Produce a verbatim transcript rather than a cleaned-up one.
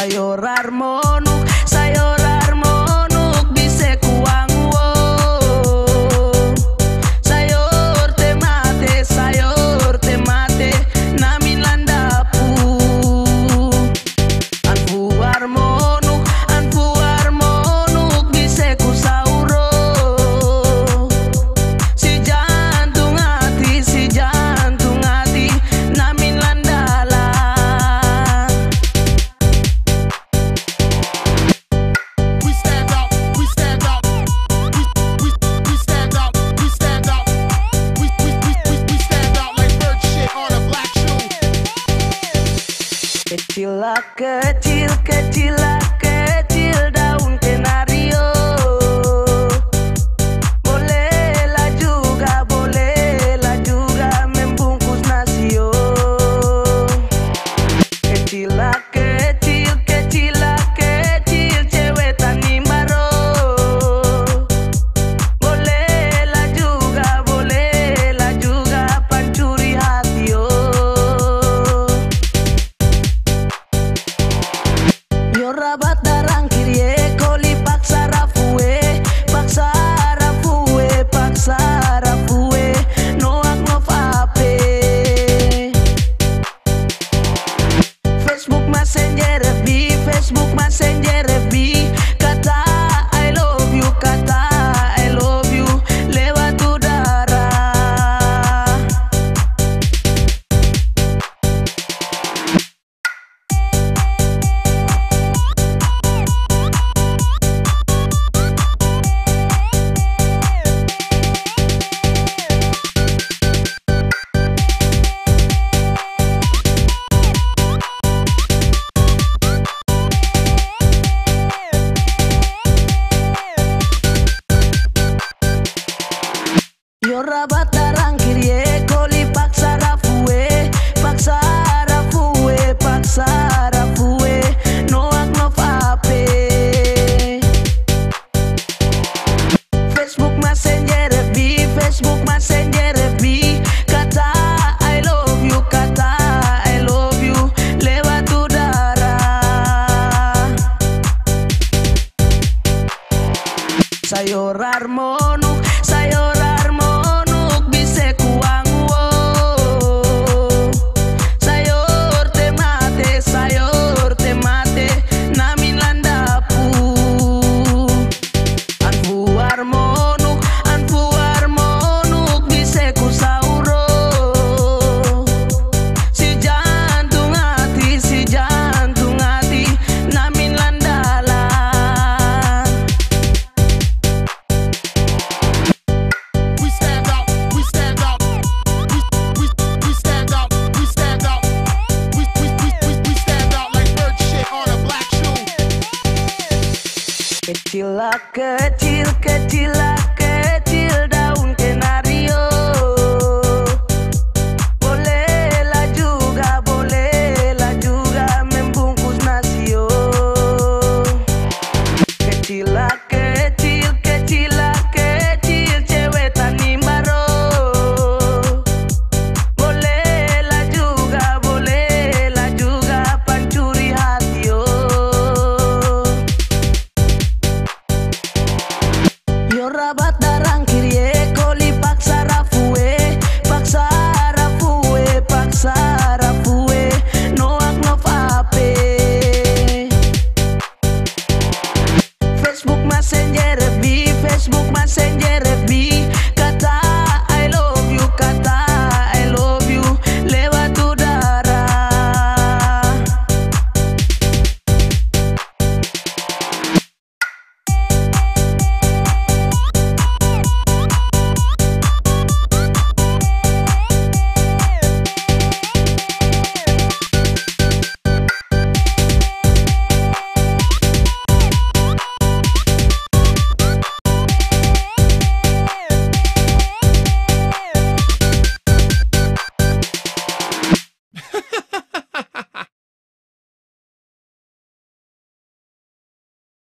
Sayur harmonuk, sayur harmonuk bisa kuang wo. Sayur temate, sayur temate, namin landapu. Anfu harmonuk, anfu harmonuk bisa ku sauro. Si jantung hati, si jantung hati, namin landala. Kecil lah kecil, kecil lah kecil daun kenario. Bolehlah juga, bolehlah juga membungkus nasio. Kecil lah kecil, kecil lah kecil cewek tani baro. Bolehlah juga, bolehlah juga pancuri hatio. Rabat darang kirie koli paksa rafue, paksa rafue, paksa rafue, noak ngov ape. Facebook Messenger F B, Facebook Messenger F B, kata I love you, kata I love you lewat udara. Rabat darang kirie koli paksa rafue, paksa rafue, paksa rafue, noak ngov ape. Facebook Messenger F B, Facebook Messenger F B, kata I love you, kata I love you lewat udara. Sayur harmonuk, sayur harmonuk bisa kuang wo. Sayur temate, sayur temate, namin landapu. Anfu harmonuk, anfu harmonuk bisa ku sauro. Si jantung hati, si jantung hati, namin landala. Kecil lah kecil.